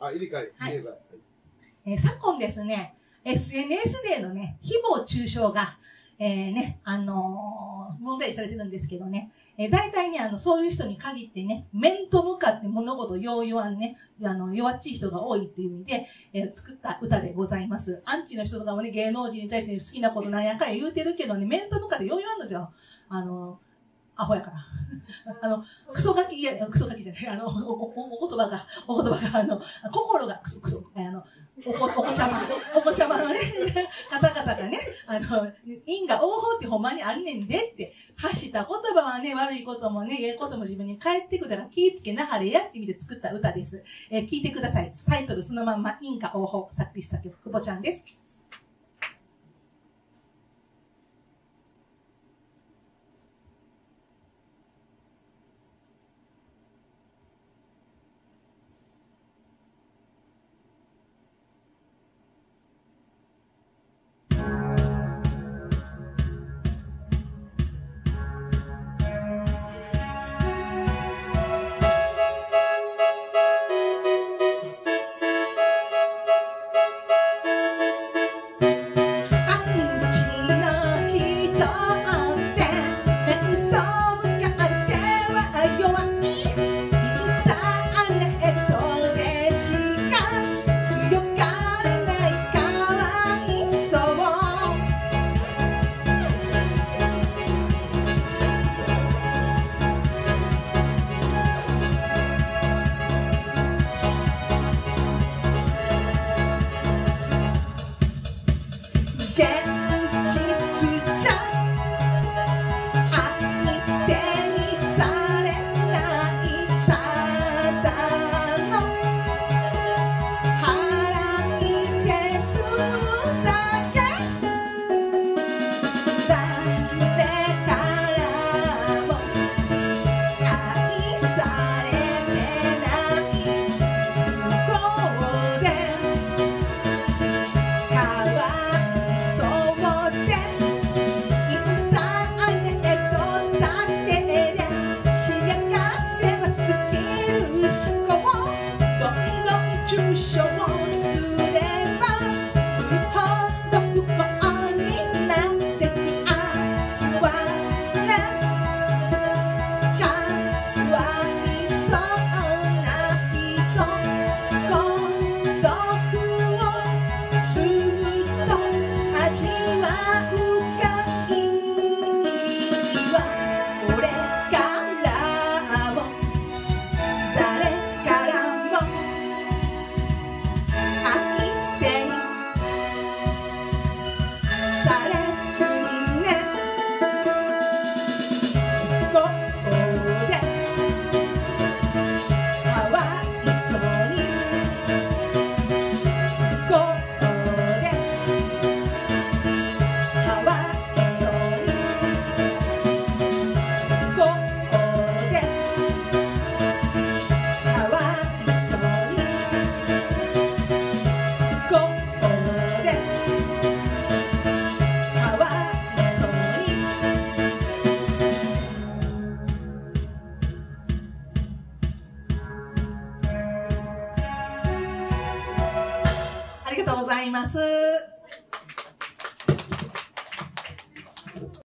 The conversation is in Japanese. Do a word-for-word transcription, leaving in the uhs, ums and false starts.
あ、入れ替え、入れ替え。はい、 えー、昨今ですね、エスエヌエス でのね、誹謗中傷が、えー、ね、あのー、問題視されてるんですけどね、えー、大体ね、あの、そういう人に限ってね、面と向かって物事をよう言わんね、あの、弱っちい人が多いっていう意味で、えー、作った歌でございます。アンチの人とかもね、芸能人に対して好きなことなんやかんや言うてるけどね、面と向かってよう言わんのですよ。あの、アホやから。あの、クソガキ、いや、クソガキじゃない、あの、お、お、お言葉が、お言葉が、あの、心がクソ、クソ、あの、おこ、お子ちゃま、お子ちゃまのね、方々がね、あの、因果応報ってほんまにあんねんでって、発した言葉はね、悪いこともね、ええことも自分に返ってくるから気ぃつけなはれやって意味で作った歌です。えー、聞いてください。タイトルそのまんま、因果応報、作詞作曲、久保ちゃんです。ありがとうございます。